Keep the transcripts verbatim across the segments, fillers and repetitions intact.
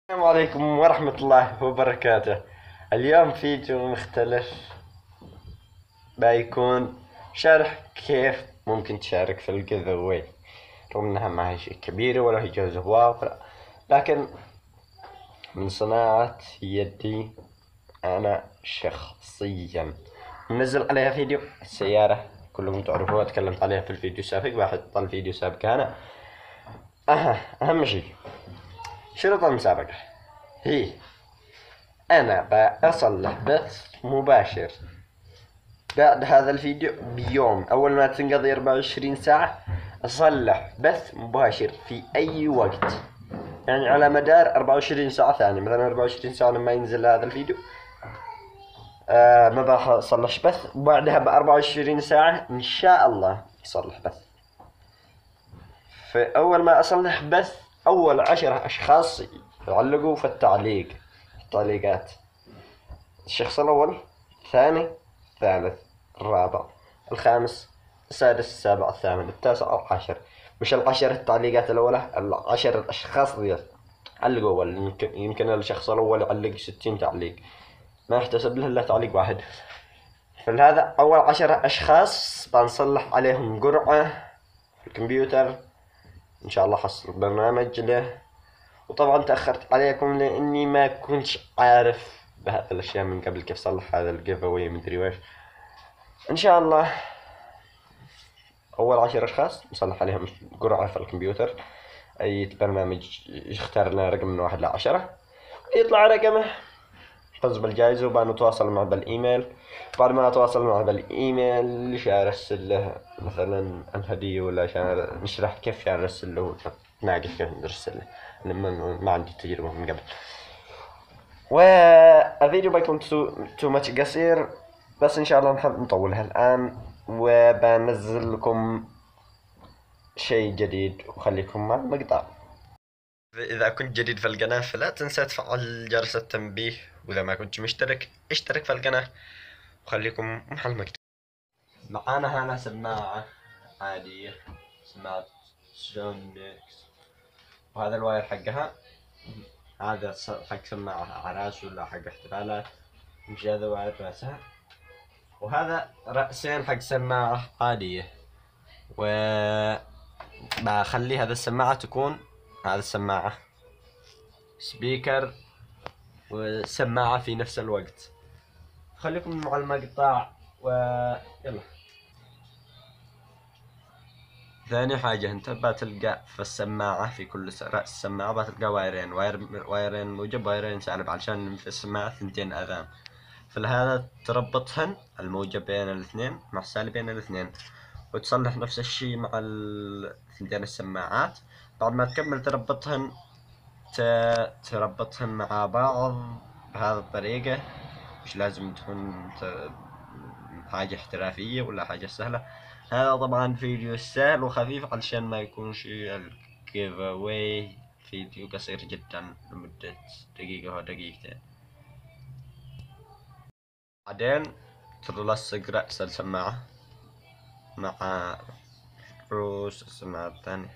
السلام عليكم ورحمة الله وبركاته. اليوم فيديو مختلف، بيكون شرح كيف ممكن تشارك في الجيف أواي، رغم انها ما هي شيء كبير ولا هي جوزة واو، لكن من صناعة يدي انا شخصيا. منزل عليها فيديو السيارة، كلكم تعرفوها، تكلمت عليها في الفيديو السابق، بحط الفيديو السابق انا. أه اهم شيء شروط المسابقة هي أنا بصلح بث مباشر بعد هذا الفيديو بيوم، أول ما تنقضي أربعة وعشرين ساعة أصلح بث مباشر في أي وقت، يعني على مدار أربعة وعشرين ساعة ثانية. مثلا أربعة وعشرين ساعة لما ينزل هذا الفيديو آه ما بصلحش بث، وبعدها ب أربعة وعشرين ساعة إن شاء الله يصلح بث. فأول ما أصلح بث أول عشرة أشخاص يعلقوا في التعليق التعليقات، الشخص الأول، الثاني، الثالث، الرابع، الخامس، السادس، السابع، الثامن، التاسع، العاشر. مش العشر التعليقات الأولى، العشر الأشخاص ذي علقوا أول. يمكن, يمكن الشخص الأول يعلق ستين تعليق، ما يحتسب له إلا تعليق واحد. فلهذا أول عشر أشخاص بنصلح عليهم قرعة في الكمبيوتر، إن شاء الله حصل برنامج له. وطبعا تأخرت عليكم لأني ما كنتش عارف بهذه الأشياء من قبل، كيف صلح هذا الجيف أواي مدري ويش. إن شاء الله أول عشر أشخاص نصلح عليهم قرعة في الكمبيوتر، أي برنامج يختار لنا رقم من واحد لعشرة، يطلع رقمه فوز بالجائزة، وبنتواصل معه بالإيميل. بعد ما نتواصل معه بالإيميل عشان أرسل له مثلا الهدية، ولا عشان نشرح كيف يعني نرسل له، ناقص كيف نرسل له، أنا ما, ما عندي تجربة من قبل. والفيديو بيكون تو, تو ماتش قصير، بس إن شاء الله نحب نطولها الآن، وبنزل لكم شيء جديد، وخليكم مع المقطع. إذا كنت جديد في القناة فلا تنسى تفعل جرس التنبيه، وإذا ما كنت مشترك اشترك في القناة، وخليكم مع المقطع. معانا هنا سماعة عادية، سماعة سونيكس، وهذا الواير حقها، هذا حق سماعة عراس ولا حق احتفالات، مش هذا واير راسها. وهذا رأسين حق سماعة عادية، و بخلي هذا السماعة تكون هذا السماعة سبيكر وسماعة في نفس الوقت. خليكم مع المقطع ويلا. ثاني حاجة انت بتلقى في السماعة، في كل رأس سماعة بتلقى وايرين، واير وايرين موجب وايرين سالب، علشان في السماعة ثنتين أذان. فلهذا تربطهن الموجب بين الاثنين مع السالب بين الاثنين، وتصلح نفس الشيء مع الثنتين السماعات. بعد ما تكمل تربطهن تربطهن مع بعض بهذه الطريقة. مش لازم تكون حاجة احترافية ولا حاجة سهلة، هذا طبعا فيديو سهل وخفيف علشان ما يكونش الجيف أواي فيديو قصير جدا لمدة دقيقة أو دقيقتين. بعدين تلصق رأس السماعة مع رؤوس السماعة الثانية،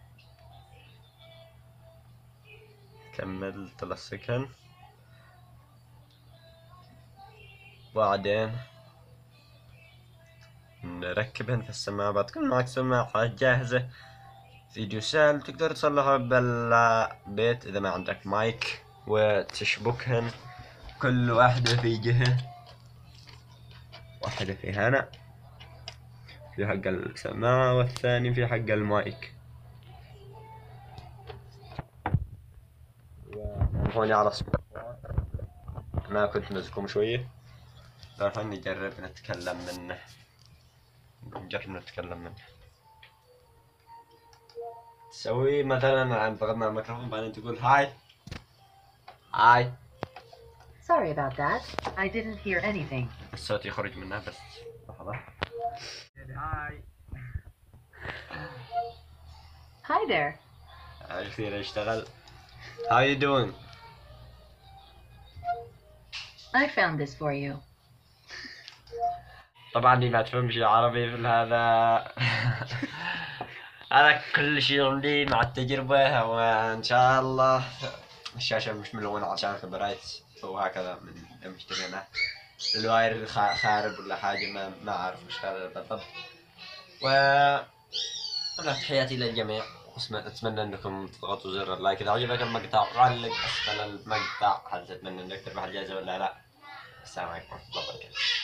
كمل تلصقهن. بعدين نركبهن في السماعة، بتكون معك سماعة جاهزة. فيديو سهل تقدر تصلحه بالبيت إذا ما عندك مايك، وتشبكهن كل واحدة في جهة، واحدة في هنا في حق السماعة، والثاني في حق المايك. وهون على صوت ما كنت مزكم شوية، فهل نجرب نتكلم منه، نجرب نتكلم منه. تسوي مثلا عن ضغطنا على الميكروفون، بعدين تقول هاي هاي. Sorry about that. I didn't hear anything. الصوت يخرج منها بس لحظة. هاي. Hi there. كثير اشتغل. How you doing? I found this for you. طبعا دي ما تفهمش عربي في هذا. هذا كل شيء عندي مع التجربة، وإن شاء الله الشاشة مش ملونة عشان برايت وهكذا من مشترينه. الواير خارب ولا حاجة ما ما أعرف وش هذا بالضبط. و أنا تحياتي للجميع، أتمنى أنكم تضغطوا زر اللايك إذا عجبك المقطع، وعلق أسفل المقطع هل تتمنى أنك تربح الجائزة ولا لا. السلام عليكم ورحمة الله وبركاته.